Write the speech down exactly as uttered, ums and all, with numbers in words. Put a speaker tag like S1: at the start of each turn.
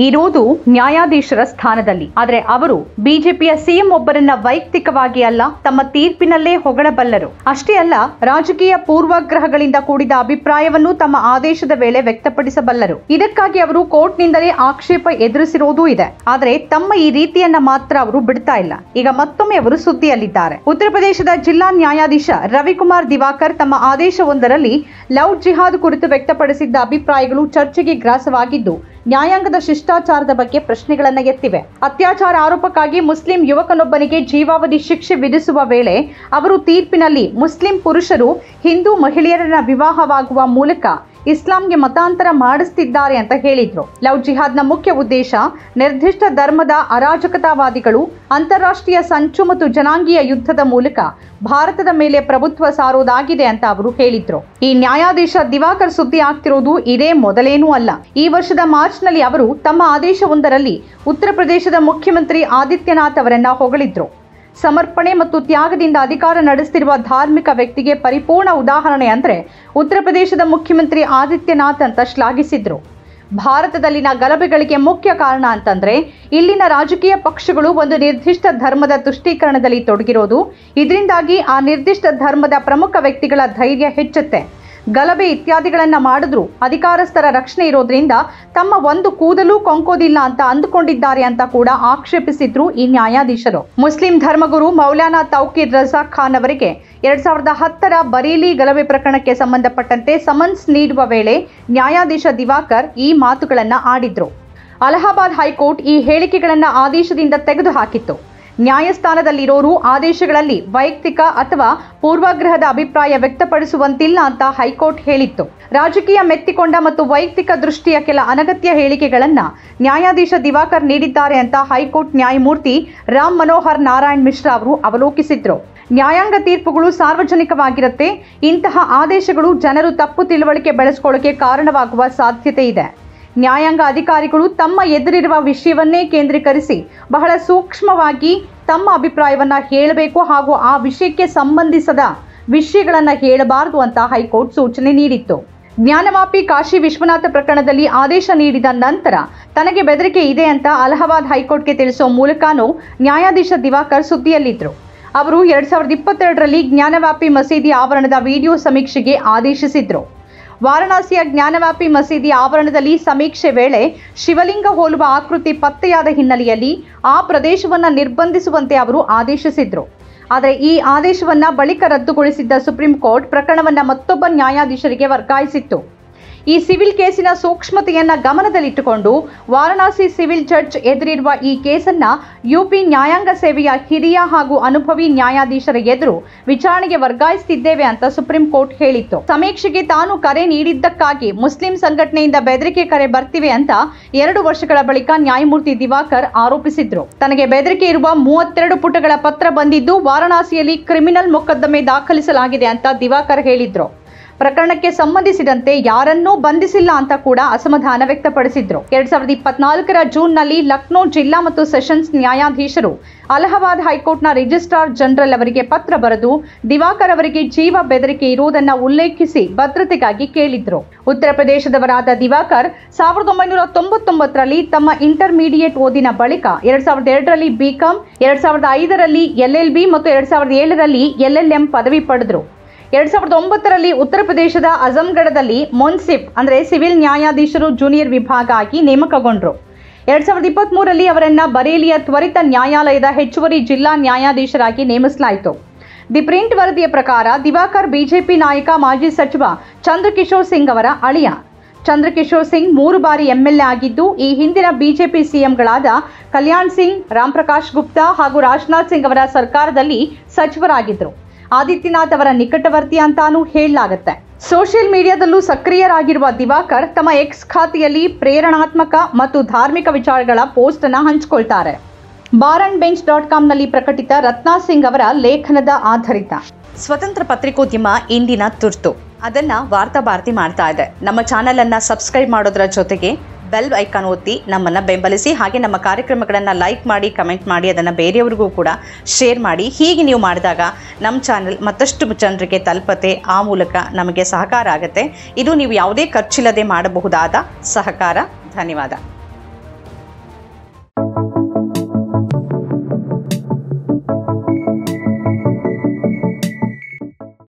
S1: ಇರುವುದು ನ್ಯಾಯಾಧೀಶರ ಸ್ಥಾನದಲ್ಲಿ. ಆದರೆ ಅವರು ಬಿಜೆಪಿಯ ಸಿಎಂ ಒಬ್ಬರನ್ನ ವೈಯಕ್ತಿಕವಾಗಿ ಅಲ್ಲ, ತಮ್ಮ ತೀರ್ಪಿನಲ್ಲೇ ಹೊಗಳಬಲ್ಲರು. ಅಷ್ಟೇ ಅಲ್ಲ, ರಾಜಕೀಯ ಪೂರ್ವಗ್ರಹಗಳಿಂದ ಕೂಡಿದ ಅಭಿಪ್ರಾಯವನ್ನು ತಮ್ಮ ಆದೇಶದ ವೇಳೆ ವ್ಯಕ್ತಪಡಿಸಬಲ್ಲರು. ಇದಕ್ಕಾಗಿ ಅವರು ಕೋರ್ಟ್ನಿಂದಲೇ ಆಕ್ಷೇಪ ಎದುರಿಸಿರುವುದೂ ಇದೆ. ಆದರೆ ತಮ್ಮ ಈ ರೀತಿಯನ್ನ ಮಾತ್ರ ಅವರು ಬಿಡ್ತಾ ಇಲ್ಲ. ಈಗ ಮತ್ತೊಮ್ಮೆ ಅವರು ಸುದ್ದಿಯಲ್ಲಿದ್ದಾರೆ. ಉತ್ತರ ಪ್ರದೇಶದ ಜಿಲ್ಲಾ ನ್ಯಾಯಾಧೀಶ ರವಿಕುಮಾರ್ ದಿವಾಕರ್ ತಮ್ಮ ಆದೇಶವೊಂದರಲ್ಲಿ ಲವ್ ಜಿಹಾದ್ ಕುರಿತು ವ್ಯಕ್ತಪಡಿಸಿದ್ದ ಅಭಿಪ್ರಾಯಗಳು ಚರ್ಚೆಗೆ ಗ್ರಾಸವಾಗಿದ್ದು, ನ್ಯಾಯಾಂಗದ ಶಿಷ್ಟಾಚಾರದ ಬಗ್ಗೆ ಪ್ರಶ್ನೆಗಳನ್ನು ಎತ್ತಿವೆ. ಅತ್ಯಾಚಾರ ಆರೋಪಕ್ಕಾಗಿ ಮುಸ್ಲಿಂ ಯುವಕನೊಬ್ಬನಿಗೆ ಜೀವಾವಧಿ ಶಿಕ್ಷೆ ವಿಧಿಸುವ ವೇಳೆ ಅವರು ತೀರ್ಪಿನಲ್ಲಿ ಮುಸ್ಲಿಂ ಪುರುಷರು ಹಿಂದೂ ಮಹಿಳೆಯರನ್ನ ವಿವಾಹವಾಗುವ ಮೂಲಕ ಇಸ್ಲಾಂಗೆ ಮತಾಂತರ ಮಾಡಿಸುತ್ತಿದ್ದಾರೆ ಅಂತ ಹೇಳಿದ್ರು. ಲವ್ ಜಿಹಾದ್ನ ಮುಖ್ಯ ಉದ್ದೇಶ ನಿರ್ದಿಷ್ಟ ಧರ್ಮದ ಅರಾಜಕತಾವಾದಿಗಳು ಅಂತಾರಾಷ್ಟ್ರೀಯ ಸಂಚು ಮತ್ತು ಜನಾಂಗೀಯ ಯುದ್ಧದ ಮೂಲಕ ಭಾರತದ ಮೇಲೆ ಪ್ರಭುತ್ವ ಸಾರೋದಾಗಿದೆ ಅಂತ ಅವರು ಹೇಳಿದ್ರು. ಈ ನ್ಯಾಯಾಧೀಶ ದಿವಾಕರ್ ಸುದ್ದಿ ಆಗ್ತಿರೋದು ಇದೇ ಮೊದಲೇನೂ ಅಲ್ಲ. ಈ ವರ್ಷದ ಮಾರ್ಚ್ನಲ್ಲಿ ಅವರು ತಮ್ಮ ಆದೇಶವೊಂದರಲ್ಲಿ ಉತ್ತರ ಪ್ರದೇಶದ ಮುಖ್ಯಮಂತ್ರಿ ಆದಿತ್ಯನಾಥ್ ಅವರನ್ನ ಹೊಗಳಿದ್ರು. ಸಮರ್ಪಣೆ ಮತ್ತು ತ್ಯಾಗದಿಂದ ಅಧಿಕಾರ ನಡೆಸುತ್ತಿರುವ ಧಾರ್ಮಿಕ ವ್ಯಕ್ತಿಗೆ ಪರಿಪೂರ್ಣ ಉದಾಹರಣೆ ಅಂದ್ರೆ ಉತ್ತರ ಪ್ರದೇಶದ ಮುಖ್ಯಮಂತ್ರಿ ಆದಿತ್ಯನಾಥ್ ಅಂತ ಶ್ಲಾಘಿಸಿದ್ರು. ಭಾರತದಲ್ಲಿನ ಗಲಭೆಗಳಿಗೆ ಮುಖ್ಯ ಕಾರಣ ಅಂತಂದ್ರೆ ಇಲ್ಲಿನ ರಾಜಕೀಯ ಪಕ್ಷಗಳು ಒಂದು ನಿರ್ದಿಷ್ಟ ಧರ್ಮದ ತುಷ್ಟೀಕರಣದಲ್ಲಿ ತೊಡಗಿರೋದು. ಇದರಿಂದಾಗಿ ಆ ನಿರ್ದಿಷ್ಟ ಧರ್ಮದ ಪ್ರಮುಖ ವ್ಯಕ್ತಿಗಳ ಧೈರ್ಯ ಹೆಚ್ಚುತ್ತೆ. ಗಲಭೆ ಇತ್ಯಾದಿಗಳನ್ನ ಮಾಡಿದ್ರು ಅಧಿಕಾರಸ್ಥರ ರಕ್ಷಣೆ ಇರೋದ್ರಿಂದ ತಮ್ಮ ಒಂದು ಕೂದಲು ಕೊಂಕೋದಿಲ್ಲ ಅಂತ ಅಂದುಕೊಂಡಿದ್ದಾರೆ ಅಂತ ಕೂಡ ಆಕ್ಷೇಪಿಸಿದ್ರು ಈ ನ್ಯಾಯಾಧೀಶರು. ಮುಸ್ಲಿಂ ಧರ್ಮಗುರು ಮೌಲಾನಾ ತೌಕೀರ್ ರಜಾಕ್ ಖಾನ್ ಅವರಿಗೆ ಎರಡ್ ಸಾವಿರದ ಹತ್ತರ ಬರೇಲಿ ಗಲಭೆ ಪ್ರಕರಣಕ್ಕೆ ಸಂಬಂಧಪಟ್ಟಂತೆ ಸಮನ್ಸ್ ನೀಡುವ ವೇಳೆ ನ್ಯಾಯಾಧೀಶ ದಿವಾಕರ್ ಈ ಮಾತುಗಳನ್ನ ಆಡಿದ್ರು. ಅಲಹಾಬಾದ್ ಹೈಕೋರ್ಟ್ ಈ ಹೇಳಿಕೆಗಳನ್ನ ಆದೇಶದಿಂದ ತೆಗೆದುಹಾಕಿತ್ತು. ನ್ಯಾಯಸ್ಥಾನದಲ್ಲಿರೋರು ಆದೇಶಗಳಲ್ಲಿ ವೈಯಕ್ತಿಕ ಅಥವಾ ಪೂರ್ವಗ್ರಹದ ಅಭಿಪ್ರಾಯ ವ್ಯಕ್ತಪಡಿಸುವಂತಿಲ್ಲ ಅಂತ ಹೈಕೋರ್ಟ್ ಹೇಳಿತ್ತು. ರಾಜಕೀಯ ಮೆತ್ತಿಕೊಂಡ ಮತ್ತು ವೈಯಕ್ತಿಕ ದೃಷ್ಟಿಯ ಕೆಲ ಅನಗತ್ಯ ಹೇಳಿಕೆಗಳನ್ನ ನ್ಯಾಯಾಧೀಶ ದಿವಾಕರ್ ನೀಡಿದ್ದಾರೆ ಅಂತ ಹೈಕೋರ್ಟ್ ನ್ಯಾಯಮೂರ್ತಿ ರಾಮ್ ಮನೋಹರ್ ನಾರಾಯಣ್ ಮಿಶ್ರಾ ಅವರು ಅವಲೋಕಿಸಿದ್ರು. ನ್ಯಾಯಾಂಗ ತೀರ್ಪುಗಳು ಸಾರ್ವಜನಿಕವಾಗಿರುತ್ತೆ. ಇಂತಹ ಆದೇಶಗಳು ಜನರು ತಪ್ಪು ತಿಳುವಳಿಕೆ ಬೆಳೆಸ್ಕೊಳ್ಳೋಕೆ ಕಾರಣವಾಗುವ ಸಾಧ್ಯತೆ ಇದೆ. ನ್ಯಾಯಾಂಗ ಅಧಿಕಾರಿಗಳು ತಮ್ಮ ಎದುರಿರುವ ವಿಷಯವನ್ನೇ ಕೇಂದ್ರೀಕರಿಸಿ ಬಹಳ ಸೂಕ್ಷ್ಮವಾಗಿ ತಮ್ಮ ಅಭಿಪ್ರಾಯವನ್ನ ಹೇಳಬೇಕು ಹಾಗೂ ಆ ವಿಷಯಕ್ಕೆ ಸಂಬಂಧಿಸದ ವಿಷಯಗಳನ್ನ ಹೇಳಬಾರದು ಅಂತ ಹೈಕೋರ್ಟ್ ಸೂಚನೆ ನೀಡಿತ್ತು. ಜ್ಞಾನವಾಪಿ ಕಾಶಿ ವಿಶ್ವನಾಥ ಪ್ರಕರಣದಲ್ಲಿ ಆದೇಶ ನೀಡಿದ ನಂತರ ತನಗೆ ಬೆದರಿಕೆ ಇದೆ ಅಂತ ಅಲಹಾಬಾದ್ ಹೈಕೋರ್ಟ್ಗೆ ತಿಳಿಸುವ ಮೂಲಕನೂ ನ್ಯಾಯಾಧೀಶ ದಿವಾಕರ್ ಸುದ್ದಿಯಲ್ಲಿದ್ರು. ಅವರು ಎರಡ್ ಸಾವಿರದ ಇಪ್ಪತ್ತೆರಡರಲ್ಲಿ ಜ್ಞಾನವಾಪಿ ಮಸೀದಿ ಆವರಣದ ವಿಡಿಯೋ ಸಮೀಕ್ಷೆಗೆ ಆದೇಶಿಸಿದ್ರು. ವಾರಣಾಸಿಯ ಜ್ಞಾನವಾಪಿ ಮಸೀದಿ ಆವರಣದಲ್ಲಿ ಸಮೀಕ್ಷೆ ವೇಳೆ ಶಿವಲಿಂಗ ಹೋಲುವ ಆಕೃತಿ ಪತ್ತೆಯಾದ ಹಿನ್ನೆಲೆಯಲ್ಲಿ ಆ ಪ್ರದೇಶವನ್ನು ನಿರ್ಬಂಧಿಸುವಂತೆ ಅವರು ಆದೇಶಿಸಿದ್ರು. ಆದರೆ ಈ ಆದೇಶವನ್ನ ಬಳಿಕ ರದ್ದುಗೊಳಿಸಿದ್ದ ಸುಪ್ರೀಂ ಕೋರ್ಟ್ ಪ್ರಕರಣವನ್ನ ಮತ್ತೊಬ್ಬ ನ್ಯಾಯಾಧೀಶರಿಗೆ ವರ್ಗಾಯಿಸಿತ್ತು. ಈ ಸಿವಿಲ್ ಕೇಸಿನ ಸೂಕ್ಷ್ಮತೆಯನ್ನ ಗಮನದಲ್ಲಿಟ್ಟುಕೊಂಡು ವಾರಣಾಸಿ ಸಿವಿಲ್ ಜಡ್ಜ್ ಎದುರಿರುವ ಈ ಕೇಸನ್ನ ಯುಪಿ ನ್ಯಾಯಾಂಗ ಸೇವೆಯ ಹಿರಿಯ ಹಾಗೂ ಅನುಭವಿ ನ್ಯಾಯಾಧೀಶರ ಎದುರು ವಿಚಾರಣೆಗೆ ವರ್ಗಾಯಿಸುತ್ತಿದ್ದೇವೆ ಅಂತ ಸುಪ್ರೀಂ ಕೋರ್ಟ್ ಹೇಳಿತ್ತು. ಸಮೀಕ್ಷೆಗೆ ತಾನು ಕರೆ ನೀಡಿದ್ದಕ್ಕಾಗಿ ಮುಸ್ಲಿಂ ಸಂಘಟನೆಯಿಂದ ಬೆದರಿಕೆ ಕರೆ ಬರ್ತಿವೆ ಅಂತ ಎರಡು ವರ್ಷಗಳ ಬಳಿಕ ನ್ಯಾಯಮೂರ್ತಿ ದಿವಾಕರ್ ಆರೋಪಿಸಿದ್ರು. ತನಗೆ ಬೆದರಿಕೆ ಇರುವ ಮೂವತ್ತೆರಡು ಪುಟಗಳ ಪತ್ರ ಬಂದಿದ್ದು ವಾರಣಾಸಿಯಲ್ಲಿ ಕ್ರಿಮಿನಲ್ ಮೊಕದ್ದಮೆ ದಾಖಲಿಸಲಾಗಿದೆ ಅಂತ ದಿವಾಕರ್ ಹೇಳಿದ್ರು. ಪ್ರಕರಣಕ್ಕೆ ಸಂಬಂಧಿಸಿದಂತೆ ಯಾರನ್ನೂ ಬಂಧಿಸಿಲ್ಲ ಅಂತ ಕೂಡ ಅಸಮಾಧಾನ ವ್ಯಕ್ತಪಡಿಸಿದ್ರು. ಎರಡ್ ಸಾವಿರದ ಇಪ್ಪತ್ನಾಲ್ಕರ ಜೂನ್ನಲ್ಲಿ ಲಕ್ನೋ ಜಿಲ್ಲಾ ಮತ್ತು ಸೆಷನ್ಸ್ ನ್ಯಾಯಾಧೀಶರು ಅಲಹಾಬಾದ್ ಹೈಕೋರ್ಟ್ನ ರಿಜಿಸ್ಟ್ರಾರ್ ಜನರಲ್ ಅವರಿಗೆ ಪತ್ರ ಬರೆದು ದಿವಾಕರ್ ಅವರಿಗೆ ಜೀವ ಬೆದರಿಕೆ ಇರುವುದನ್ನು ಉಲ್ಲೇಖಿಸಿ ಭದ್ರತೆಗಾಗಿ ಕೇಳಿದ್ರು. ಉತ್ತರ ಪ್ರದೇಶದವರಾದ ದಿವಾಕರ್ ಸಾವಿರದ ಒಂಬೈನೂರ ತೊಂಬತ್ತೊಂಬತ್ತರಲ್ಲಿ ತಮ್ಮ ಇಂಟರ್ಮೀಡಿಯೇಟ್ ಓದಿನ ಬಳಿಕ ಎರಡ್ ಸಾವಿರದ ಎರಡರಲ್ಲಿ ಬಿಕಾಂ, ಎರಡ್ ಸಾವಿರದ ಐದರಲ್ಲಿ ಎಲ್ ಎಲ್ ಬಿ ಮತ್ತು ಎರಡ್ ಸಾವಿರದ ಏಳರಲ್ಲಿ ಎಲ್ ಎಲ್ ಎಂ ಪದವಿ ಪಡೆದ್ರು. ಎರಡ್ ಸಾವಿರದ ಒಂಬತ್ತರಲ್ಲಿ ಉತ್ತರ ಪ್ರದೇಶದ ಅಜಂಗಢದಲ್ಲಿ ಮುನ್ಸಿಫ್ ಅಂದ್ರೆ ಸಿವಿಲ್ ನ್ಯಾಯಾಧೀಶರು ಜೂನಿಯರ್ ವಿಭಾಗ ಆಗಿ ನೇಮಕಗೊಂಡ್ರು. ಎರಡ್ ಸಾವಿರದ ಇಪ್ಪತ್ತ್ ಮೂರರಲ್ಲಿ ಅವರನ್ನ ಬರೇಲಿಯ ತ್ವರಿತ ನ್ಯಾಯಾಲಯದ ಹೆಚ್ಚುವರಿ ಜಿಲ್ಲಾ ನ್ಯಾಯಾಧೀಶರಾಗಿ ನೇಮಿಸಲಾಯಿತು. ದಿ ಪ್ರಿಂಟ್ ವರದಿಯ ಪ್ರಕಾರ ದಿವಾಕರ್ ಬಿಜೆಪಿ ನಾಯಕ ಮಾಜಿ ಸಚಿವ ಚಂದ್ರಕಿಶೋರ್ ಸಿಂಗ್ ಅವರ ಅಳಿಯ. ಚಂದ್ರಕಿಶೋರ್ ಸಿಂಗ್ ಮೂರು ಬಾರಿ ಎಂಎಲ್ಎ ಆಗಿದ್ದು ಈ ಹಿಂದಿನ ಬಿಜೆಪಿ ಸಿಎಂಗಳಾದ ಕಲ್ಯಾಣ್ ಸಿಂಗ್, ರಾಮ್ ಪ್ರಕಾಶ್ ಗುಪ್ತಾ ಹಾಗೂ ರಾಜನಾಥ್ ಸಿಂಗ್ ಅವರ ಸರ್ಕಾರದಲ್ಲಿ ಸಚಿವರಾಗಿದ್ದರು. ಆದಿತ್ಯನಾಥ್ ಅವರ ನಿಕಟವರ್ತಿ ಅಂತಾನೂ ಹೇಳಲಾಗುತ್ತೆ. ಸೋಷಿಯಲ್ ಮೀಡಿಯಾದಲ್ಲೂ ಸಕ್ರಿಯರಾಗಿರುವ ದಿವಾಕರ್ ತಮ್ಮ ಎಕ್ಸ್ ಖಾತೆಯಲ್ಲಿ ಪ್ರೇರಣಾತ್ಮಕ ಮತ್ತು ಧಾರ್ಮಿಕ ವಿಚಾರಗಳ ಪೋಸ್ಟ್ ಅನ್ನು ಹಂಚಿಕೊಳ್ತಾರೆ. ಬಾರ್ ಅಂಡ್ ಬೆಂಚ್ ಡಾಟ್ ಕಾಮ್ನಲ್ಲಿ ಪ್ರಕಟಿತ ರತ್ನಾ ಸಿಂಗ್ ಅವರ ಲೇಖನದ ಆಧಾರಿತ ಸ್ವತಂತ್ರ ಪತ್ರಿಕೋದ್ಯಮ ಇಂದಿನ ತುರ್ತು ಅದನ್ನ ವಾರ್ತಾ ಭಾರತಿ ಮಾಡ್ತಾ ಇದೆ. ನಮ್ಮ ಚಾನೆಲ್ ಅನ್ನ ಸಬ್ಸ್ಕ್ರೈಬ್ ಮಾಡೋದರ ಜೊತೆಗೆ ಬೆಲ್ ಐಕಾನ್ ಒತ್ತಿ ನಮ್ಮನ್ನು ಬೆಂಬಲಿಸಿ. ಹಾಗೆ ನಮ್ಮ ಕಾರ್ಯಕ್ರಮಗಳನ್ನು ಲೈಕ್ ಮಾಡಿ, ಕಮೆಂಟ್ ಮಾಡಿ, ಅದನ್ನು ಬೇರೆಯವರಿಗೂ ಕೂಡ ಶೇರ್ ಮಾಡಿ. ಹೀಗೆ ನೀವು ಮಾಡಿದಾಗ ನಮ್ಮ ಚಾನೆಲ್ ಮತ್ತಷ್ಟು ಜನರಿಗೆ ತಲುಪತ್ತೆ. ಆ ಮೂಲಕ ನಮಗೆ ಸಹಕಾರ ಆಗುತ್ತೆ. ಇದು ನೀವು ಯಾವುದೇ ಖರ್ಚಿಲ್ಲದೆ ಮಾಡಬಹುದಾದ ಸಹಕಾರ. ಧನ್ಯವಾದ.